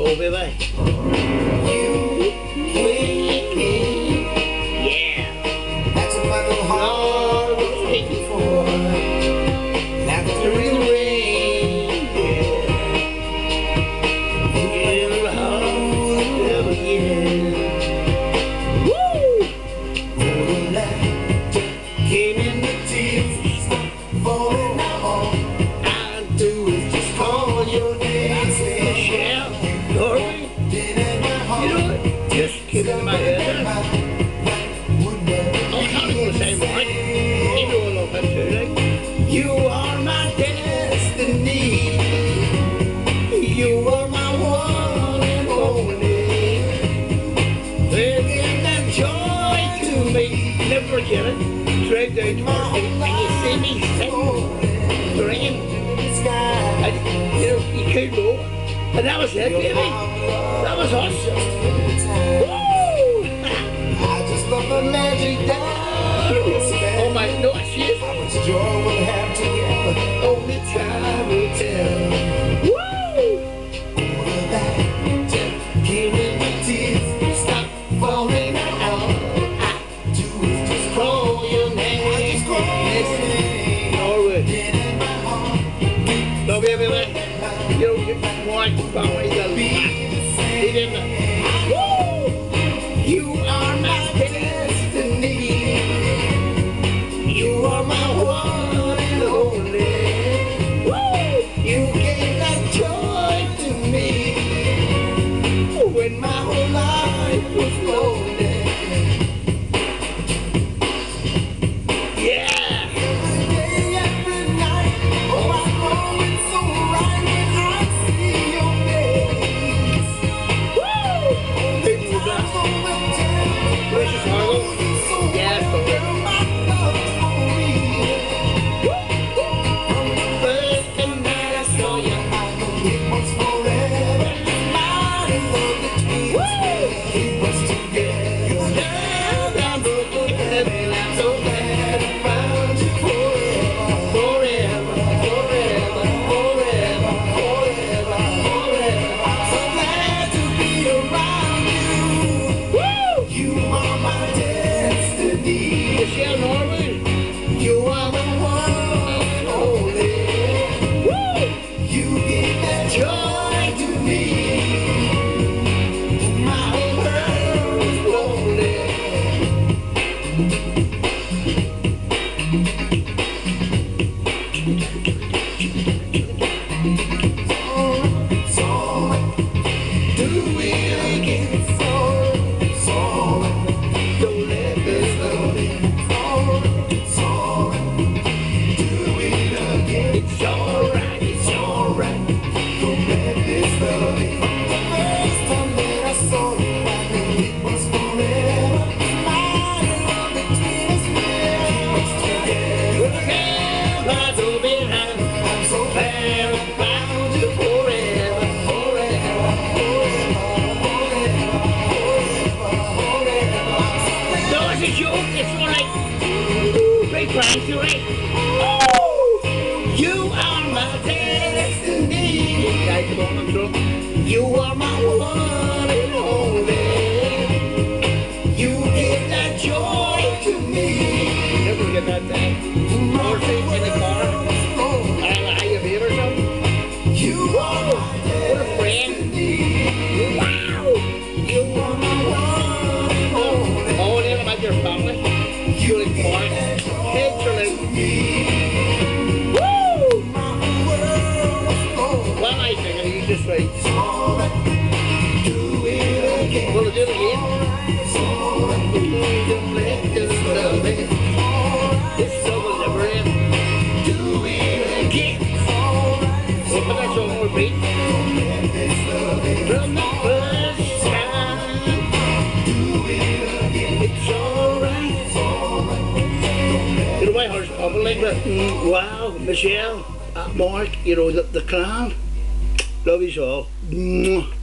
go, baby. Yeah. That's a little hard was waiting for. After the rain, In the heart of a year. Woo! came in the tears, falling out. All I do is just call your name. Michelle, Norway, you know it? Just came into my head. I'm kind of going to say, Mark, you know a little bit too, like. You are my destiny. You are my one and only. Bringing that joy to me. Never forget it. Drive down to our city and you see me singing, singing. And, you know, you could go. And that was it, baby. That was us. Woo! I just love the magic that you spell. Oh my, no, she is. How much joy we'll have together. Only time will tell. Woo! All of that just came in the tears. Stop falling out. All I do is just call your name. I just call your name. Norwood. Get in my heart. No, baby, man. You don't get one power. You gotta be in the. Woo! You are my destiny. You are my one and only. Woo! You gave that joy to me when my whole life was lonely. Yeah! Every day, every night, oh I know it's so right when I see your face. Woo! Big move that. Precious Harlow. Yes, but Michelle Norwood. You are the one and only. Woo! You give that joy to me. My whole world is lonely. It's alright. Do it again. It's alright. Don't let this love in. It's alright. Do it again. It's alright. It's alright. Don't let this love in. The first time that I saw you, I knew it was forever. My love between us was together. I'm so behind. I'm so glad I found you forever, forever, forever, forever, forever. No, it's a joke. It's more like, great pranks, you're right. You are my destiny. Guys, come on, I'm drunk. You are my one and only. You give that joy to me. Never forget that time. More things in the car. I don't know how you feel or something. You are my What a friend. destiny. Wow! You are my one and only. Oh, and then about your family. You like Mark. Kids are like, woo! My world is lonely. Well, I think you just like, Do it again. will it do it again? Don't let this love in. This song will never end. Do it again. We'll put that song on repeat. From the first time. It's alright. You know, my heart's pumping like that. Wow, Michelle, Mark, you know, the clan. Love you all.